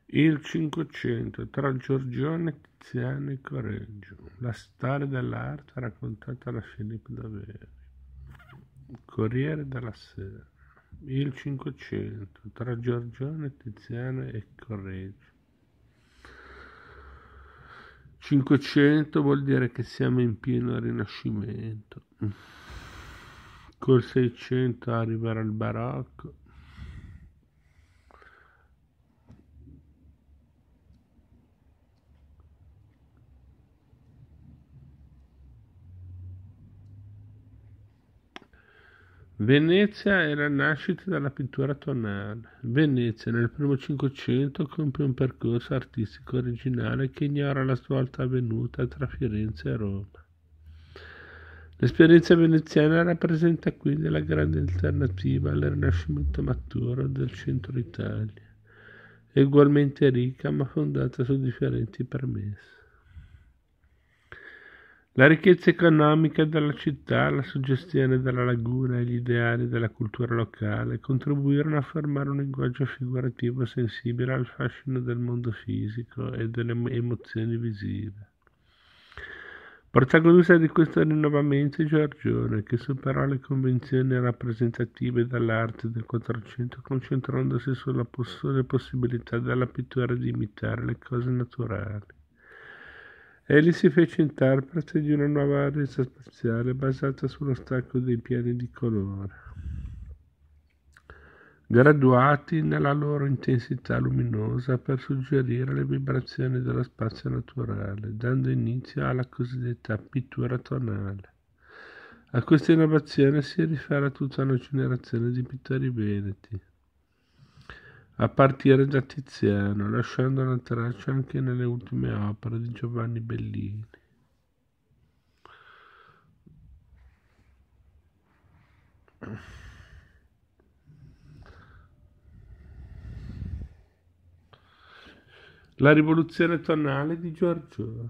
Il Cinquecento tra Giorgione, Tiziano e Correggio. La storia dell'arte raccontata da Filippo Daveri. Corriere della Sera. Il Cinquecento tra Giorgione, Tiziano e Correggio. 500 vuol dire che siamo in pieno Rinascimento. Col 600 arriverà il Barocco. Venezia è la nascita della pittura tonale. Venezia nel primo Cinquecento compie un percorso artistico originale che ignora la svolta avvenuta tra Firenze e Roma. L'esperienza veneziana rappresenta quindi la grande alternativa al Rinascimento maturo del centro Italia, ugualmente ricca ma fondata su differenti premesse. La ricchezza economica della città, la suggestione della laguna e gli ideali della cultura locale contribuirono a formare un linguaggio figurativo sensibile al fascino del mondo fisico e delle emozioni visive. Protagonista di questo rinnovamento è Giorgione, che superò le convenzioni rappresentative dell'arte del Quattrocento, concentrandosi sulle possibilità della pittura di imitare le cose naturali. Egli si fece interprete di una nuova resa spaziale basata sullo stacco dei piani di colore, graduati nella loro intensità luminosa per suggerire le vibrazioni dello spazio naturale, dando inizio alla cosiddetta pittura tonale. A questa innovazione si rifà tutta una generazione di pittori veneti, a partire da Tiziano, lasciando una traccia anche nelle ultime opere di Giovanni Bellini. La rivoluzione tonale di Giorgione.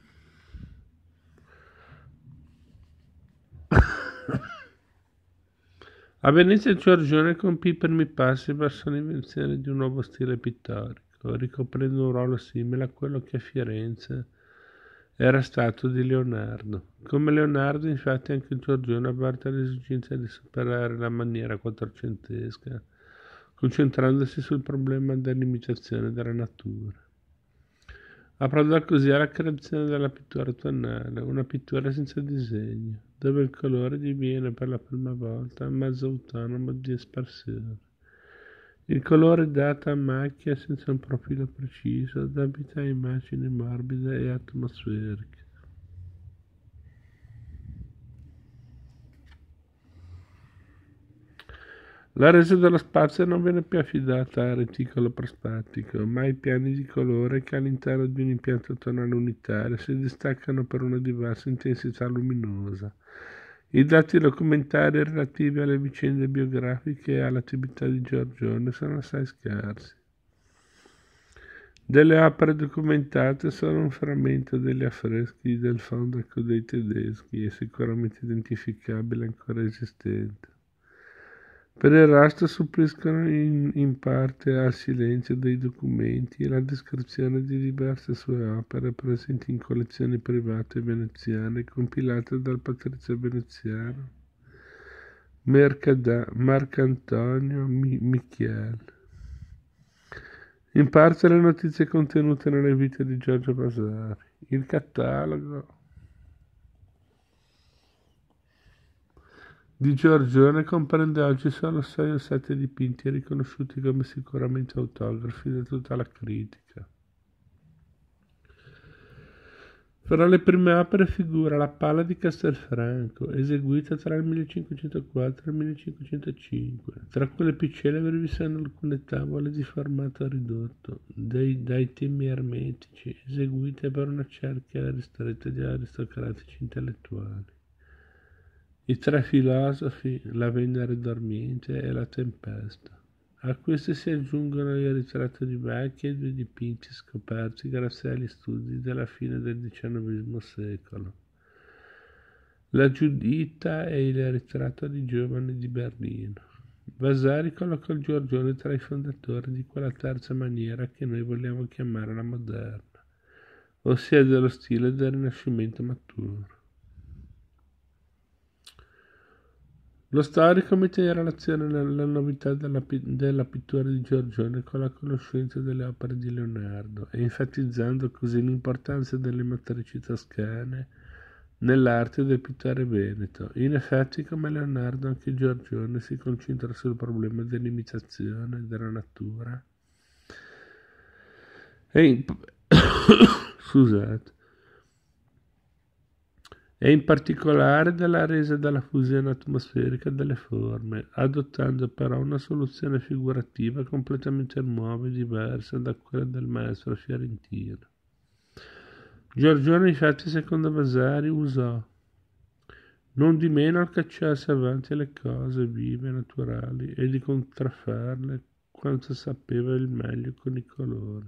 A Venezia Giorgione compì i primi passi verso l'invenzione di un nuovo stile pittorico, ricoprendo un ruolo simile a quello che a Firenze era stato di Leonardo. Come Leonardo, infatti, anche Giorgione avverte l'esigenza di superare la maniera quattrocentesca, concentrandosi sul problema dell'imitazione della natura. Approdò così alla creazione della pittura tonale, una pittura senza disegno, dove il colore diviene per la prima volta mezzo autonomo di espressione. Il colore dato a macchia senza un profilo preciso dà vita a immagini morbide e atmosferiche. La resa dello spazio non viene più affidata al reticolo prospettico, ma ai piani di colore che all'interno di un impianto tonale unitario si distaccano per una diversa intensità luminosa. I dati documentari relativi alle vicende biografiche e all'attività di Giorgione sono assai scarsi. Delle opere documentate sono un frammento degli affreschi del Fondaco dei tedeschi e sicuramente identificabile ancora esistente. Per il resto suppliscono in parte al silenzio dei documenti e la descrizione di diverse sue opere presenti in collezioni private veneziane compilate dal patrizio veneziano Marcantonio Michiel. In parte le notizie contenute nelle vite di Giorgio Vasari. Il catalogo di Giorgione comprende oggi solo 6 o 7 dipinti riconosciuti come sicuramente autografi da tutta la critica. Fra le prime opere figura la Pala di Castelfranco, eseguita tra il 1504 e il 1505. Tra quelle più celebri vi sono alcune tavole di formato ridotto, dai temi ermetici, eseguite per una cerchia ristretta di aristocratici intellettuali. I tre filosofi, la Venere dormiente e la tempesta. A questi si aggiungono il ritratto di Vecchia e due dipinti scoperti grazie agli studi della fine del XIX secolo. La Giuditta e il ritratto di Giovane di Berlino. Vasari collocò il Giorgione tra i fondatori di quella terza maniera che noi vogliamo chiamare la moderna, ossia dello stile del Rinascimento maturo. Lo storico mette in relazione la novità della pittura di Giorgione con la conoscenza delle opere di Leonardo, enfatizzando così l'importanza delle matrici toscane nell'arte del pittore veneto. In effetti, come Leonardo, anche Giorgione si concentra sul problema dell'imitazione della natura scusate, e in particolare della resa della fusione atmosferica delle forme, adottando però una soluzione figurativa completamente nuova e diversa da quella del maestro fiorentino. Giorgione, infatti, secondo Vasari, usò non di meno al cacciarsi avanti alle cose vive e naturali e di contraffarle quanto sapeva il meglio con i colori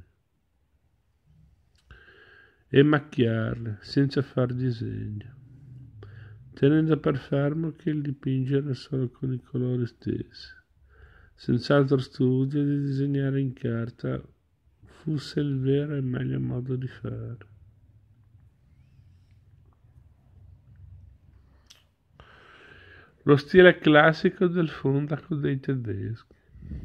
e macchiarle senza far disegno, tenendo per fermo che il dipingere solo con i colori stessi, senz'altro studio di disegnare in carta, fosse il vero e meglio modo di fare. Lo stile classico del fondaco dei tedeschi.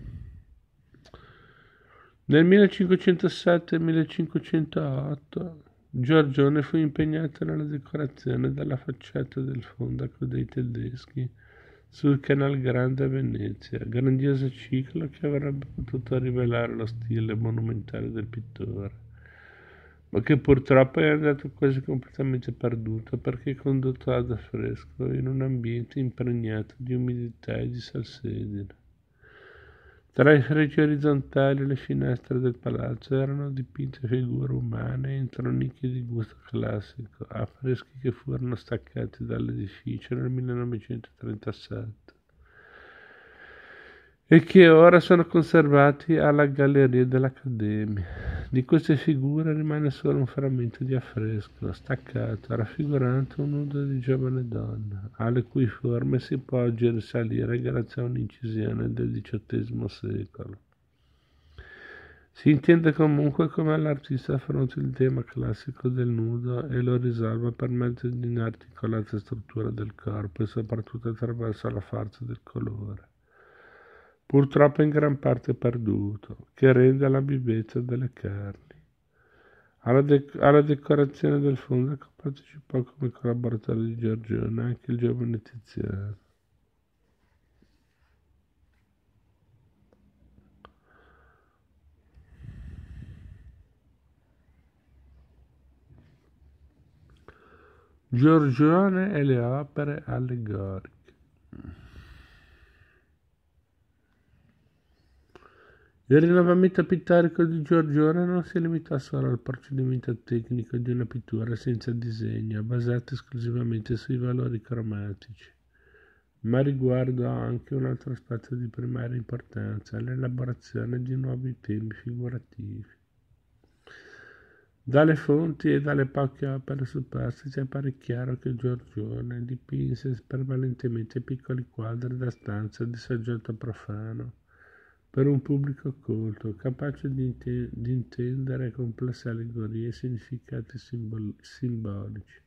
Nel 1507 e 1508 Giorgione fu impegnato nella decorazione della facciata del fondaco dei tedeschi sul Canal Grande a Venezia, grandioso ciclo che avrebbe potuto rivelare lo stile monumentale del pittore, ma che purtroppo è andato quasi completamente perduto perché condotto ad affresco in un ambiente impregnato di umidità e di salsedine. Tra i fregi orizzontali e le finestre del palazzo erano dipinte figure umane entro nicchie di gusto classico, affreschi che furono staccati dall'edificio nel 1937 e che ora sono conservati alla Galleria dell'Accademia. Di queste figure rimane solo un frammento di affresco, staccato, raffigurante un nudo di giovane donna, alle cui forme si può oggi risalire grazie a un'incisione del XVIII secolo. Si intende comunque come l'artista affronta il tema classico del nudo e lo risolve per mezzo di un'articolata struttura del corpo e soprattutto attraverso la forza del colore, purtroppo in gran parte perduto, che rende la vivezza delle carni. Alla decorazione del fondaco partecipò come collaboratore di Giorgione anche il giovane Tiziano. Giorgione e le opere allegoriche. Il rinnovamento pittorico di Giorgione non si limitò solo al procedimento tecnico di una pittura senza disegno, basata esclusivamente sui valori cromatici, ma riguardò anche un altro aspetto di primaria importanza, l'elaborazione di nuovi temi figurativi. Dalle fonti e dalle poche opere superstiti appare chiaro che Giorgione dipinse prevalentemente piccoli quadri da stanza di soggetto profano, per un pubblico colto, capace di intendere complesse allegorie e significati simbolici.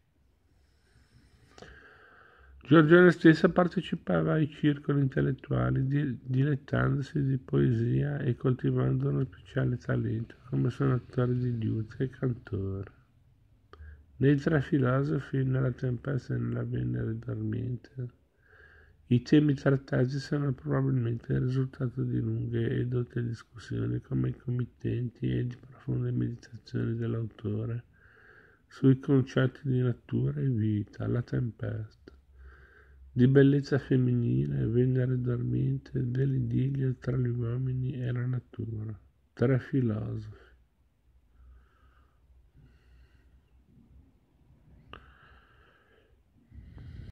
Giorgione stessa partecipava ai circoli intellettuali, dilettandosi di poesia e coltivando uno speciale talento come suonatore di liuto e cantore. Nei tre filosofi, nella tempesta e nella Venere dormiente, i temi trattati sono probabilmente il risultato di lunghe e dotte discussioni come i committenti e di profonde meditazioni dell'autore sui concetti di natura e vita, la tempesta, di bellezza femminile, Venere dormiente, dell'idillio tra gli uomini e la natura. Tre filosofi.